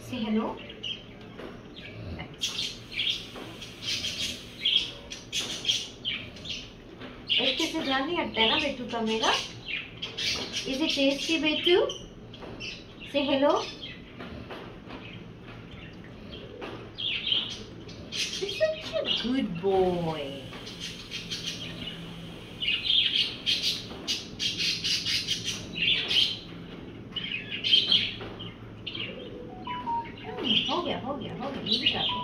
Say hello. एक से ध्यान नहीं हटता है ना बेटू का मेरा. Is it tasty, बेटू? Say hello. You're such a good boy. हो गया ये भी कर दो.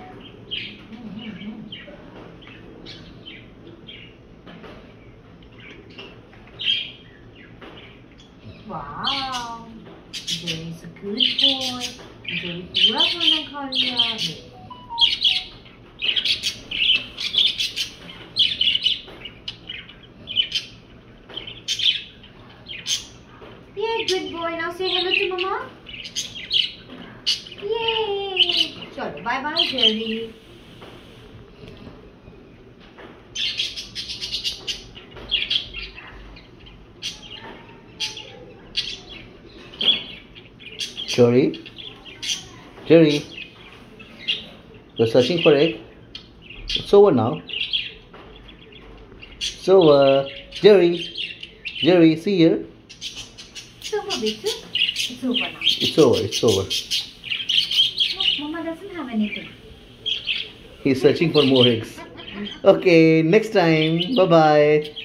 Wow, there is a good boy. There पूरा खाना खा लिया है. Yeah, good boy. Now say hello to mama. Yay! चलो bye bye Jerry. Jerry, you're searching for egg? It's over now. It's over. Jerry, see here. It's over, Bitu. It's over now. It's over. No, Mama doesn't have anything. He's searching for more eggs. Okay, next time. Bye-bye.